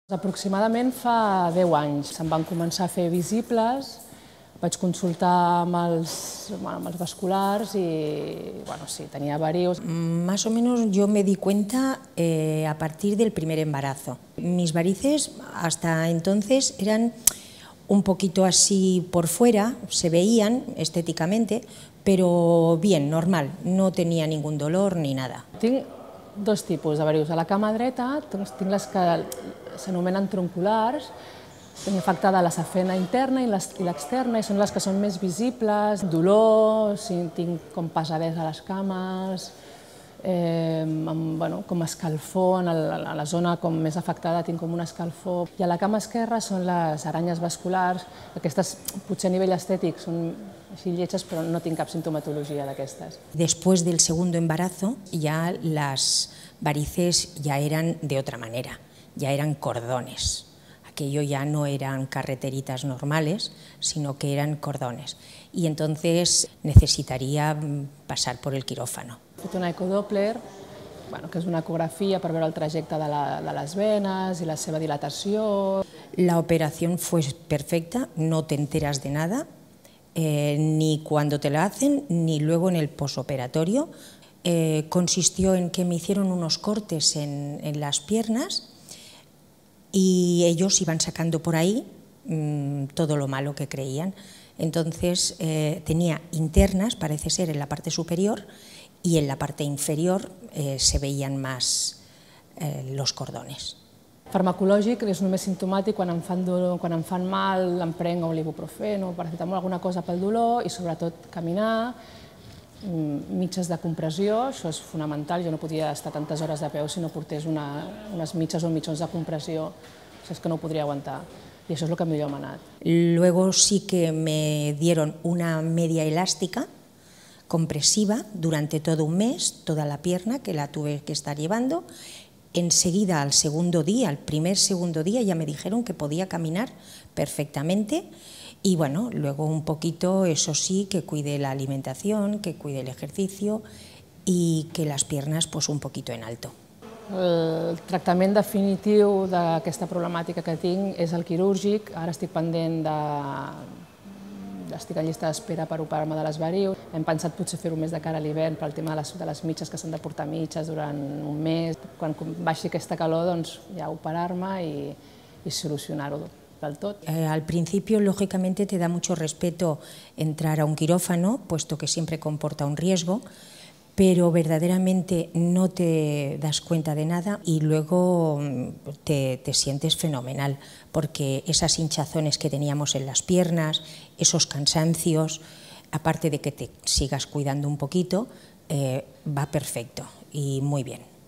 Aproximadament fa 10 anys se'n van començar a fer visibles, vaig consultar amb els vasculars y bueno, sí, tenía varios. Más o menos yo me di cuenta a partir del primer embarazo. Mis varices hasta entonces eran un poquito así por fuera, se veían estéticamente, pero bien, normal, no tenía ningún dolor ni nada. Tinc dos tipus de varius. A la cama dreta tinc les que s'anomenen tronculars, tinc afectada la safena interna i l'externa, i són les que són més visibles, dolor, tinc com pesadesa a les cames, com escalfor, a la zona com més afectada tinc com un escalfor. I a la cama esquerra són les aranyes vasculars, aquestes potser a nivell estètic són així lletges, però no tinc cap sintomatologia d'aquestes. Después del segundo embarazo ya las varices ya eran de otra manera, ya eran cordones. Aquello ya no eran carreteritas normales, sino que eran cordones. Y entonces necesitaría pasar por el quirófano. He fet una ecodoppler, que és una ecografia per veure el trajecte de les venes i la seva dilatació. La operación fue perfecta, no te enteras de nada, ni cuando te la hacen, ni luego en el posoperatorio. Consistió en que me hicieron unos cortes en las piernas y ellos iban sacando por ahí todo lo malo que creían. Entonces tenía internas, parece ser, en la parte superior, y en la parte inferior se veían más los cordones. Farmacològic és només simptomàtic quan em fan mal, em prenc o ibuprofeno o paracetamol, alguna cosa pel dolor, i sobretot caminar, mitges de compressió, això és fonamental, jo no podia estar tantes hores de peu si no portés unes mitges o mitjons de compressió, això és que no ho podria aguantar, i això és el que millor m'ha anat. Luego sí que me dieron una media elástica compresiva durante todo un mes, toda la pierna, que la tuve que estar llevando. Enseguida, al segundo día, al primer segundo día, ya me dijeron que podía caminar perfectamente y bueno, luego un poquito, eso sí, que cuide la alimentación, que cuide el ejercicio y que las piernas pues un poquito en alto. El tractament definitiu d'aquesta problemàtica que tinc és el quirúrgic, ara estic pendent estic en llista d'espera per operar-me de les varius. Hem pensat potser fer-ho més de cara a l'hivern pel tema de les mitges, que s'han de portar mitges durant un mes. Quan baixi aquesta calor, doncs ja operar-me i solucionar-ho del tot. Al principio, lógicamente, te da mucho respeto entrar a un quirófano, puesto que siempre comporta un riesgo, pero verdaderamente no te das cuenta de nada y luego te sientes fenomenal, porque esas hinchazones que teníamos en las piernas, esos cansancios, aparte de que te sigas cuidando un poquito, va perfecto y muy bien.